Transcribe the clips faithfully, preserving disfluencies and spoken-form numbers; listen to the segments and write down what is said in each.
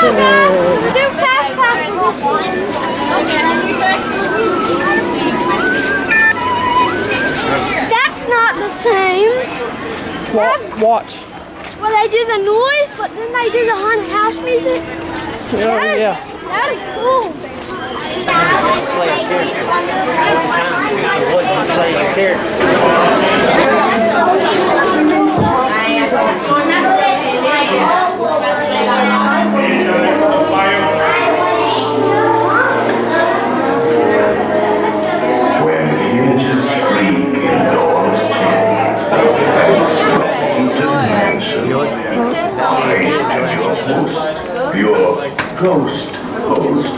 do fast pass. That's not the same. Watch. Watch. Well, they do the noise, but then they do the haunted house music. Oh, that is, yeah. That is cool. When hinges creak and doors change and strange dimensions, I am your host, your ghost host.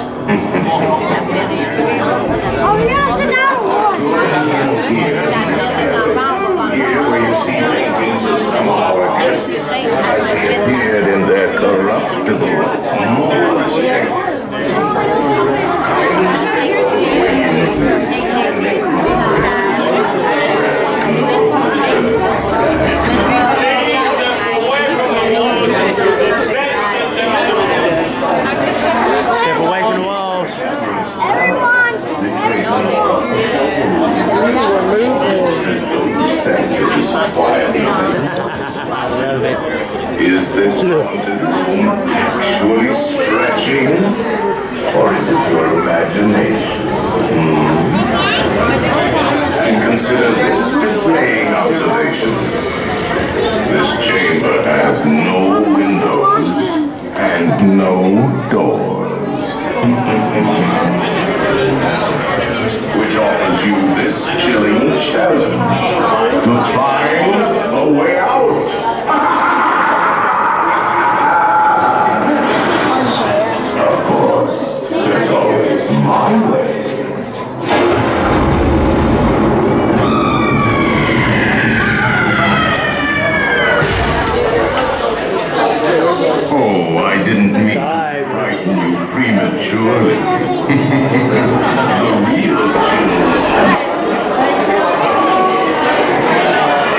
Oh, yeah, sit down. Here in this area, here where you see paintings of some of our guests as they appeared in their corruptible mortal state. Kindly stay away from the place and make room for Step away from the walls. Everyone's Is this haunted room actually stretching? Or is it your imagination? Hmm. And consider this dismaying observation. This chamber has no windows and no doors. Which offers you this chilling challenge to find a way out. Of course, there's always my way. Oh, I didn't mean to frighten you prematurely. The real chills.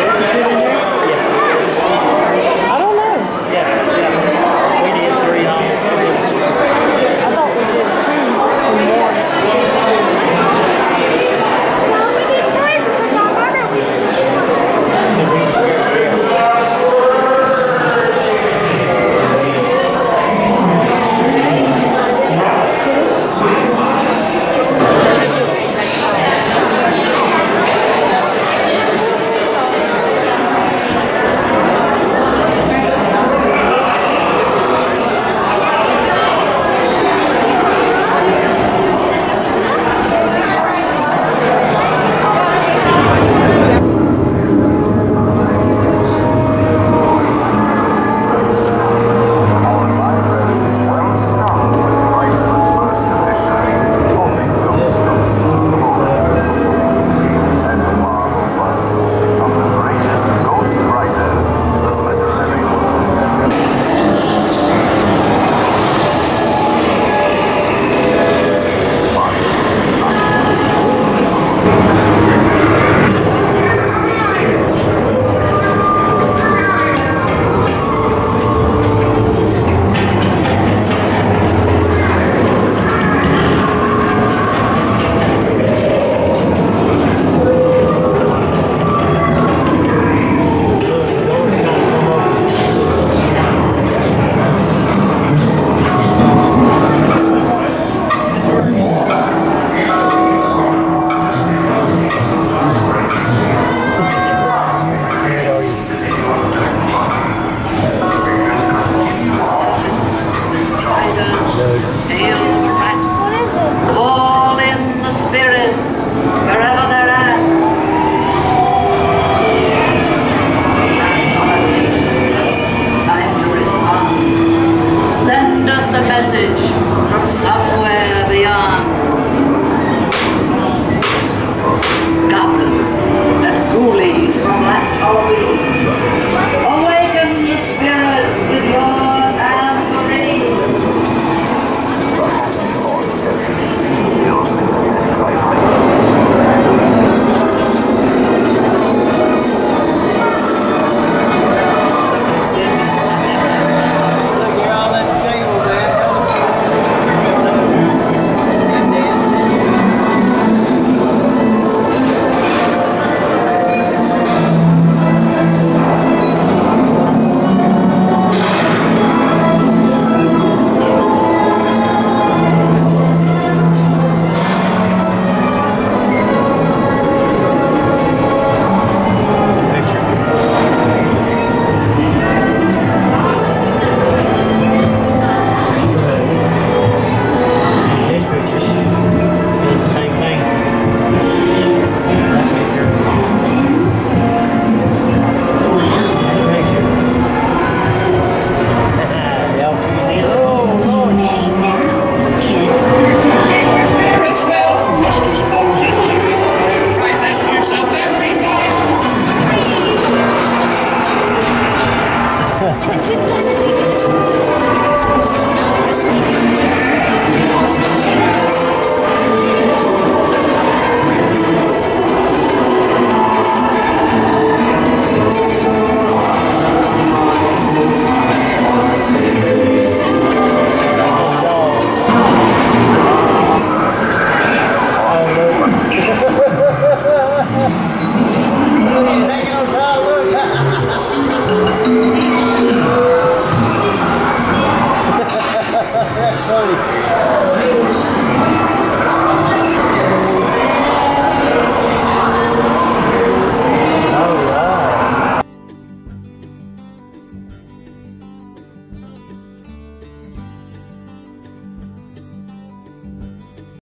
Huh.